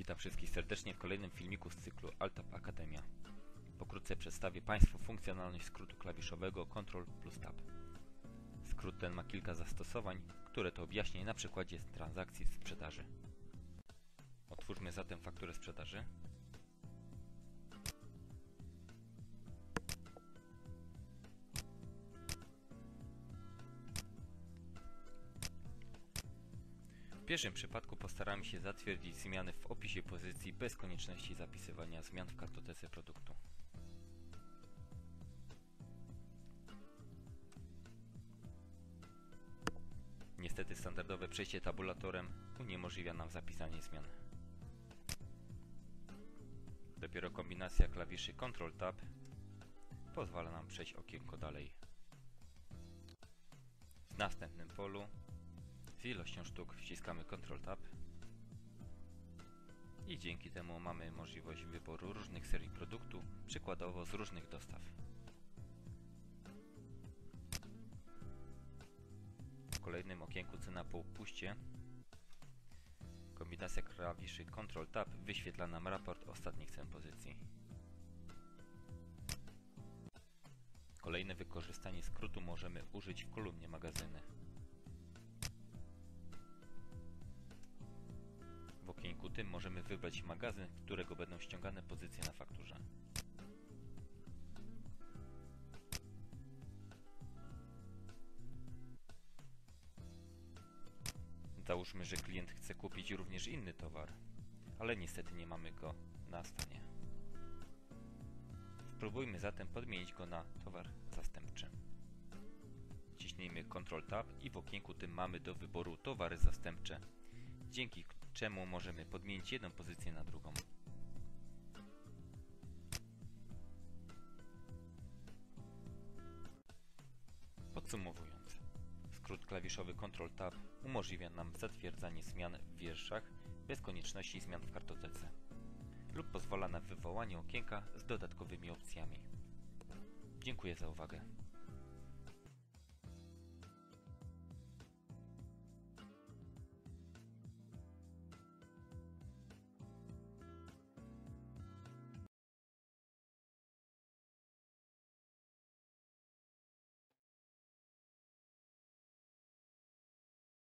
Witam wszystkich serdecznie w kolejnym filmiku z cyklu AltTab Akademia. Pokrótce przedstawię Państwu funkcjonalność skrótu klawiszowego Ctrl+Tab. Skrót ten ma kilka zastosowań, które to objaśnię na przykładzie transakcji w sprzedaży. Otwórzmy zatem fakturę sprzedaży. W pierwszym przypadku postaramy się zatwierdzić zmiany w opisie pozycji bez konieczności zapisywania zmian w kartotece produktu. Niestety standardowe przejście tabulatorem uniemożliwia nam zapisanie zmian. Dopiero kombinacja klawiszy Ctrl+Tab pozwala nam przejść okienko dalej. W następnym polu z ilością sztuk wciskamy Ctrl+Tab i dzięki temu mamy możliwość wyboru różnych serii produktu, przykładowo z różnych dostaw. W kolejnym okienku cena po upuście kombinacja klawiszy Ctrl+Tab wyświetla nam raport ostatnich cen pozycji. Kolejne wykorzystanie skrótu możemy użyć w kolumnie magazyny. W okienku tym możemy wybrać magazyn, z którego będą ściągane pozycje na fakturze. Załóżmy, że klient chce kupić również inny towar, ale niestety nie mamy go na stanie. Spróbujmy zatem podmienić go na towar zastępczy. Wciśnijmy Ctrl+Tab i w okienku tym mamy do wyboru towary zastępcze, dzięki czemu możemy podmienić jedną pozycję na drugą. Podsumowując, skrót klawiszowy Ctrl+Tab umożliwia nam zatwierdzanie zmian w wierszach bez konieczności zmian w kartotece lub pozwala na wywołanie okienka z dodatkowymi opcjami. Dziękuję za uwagę.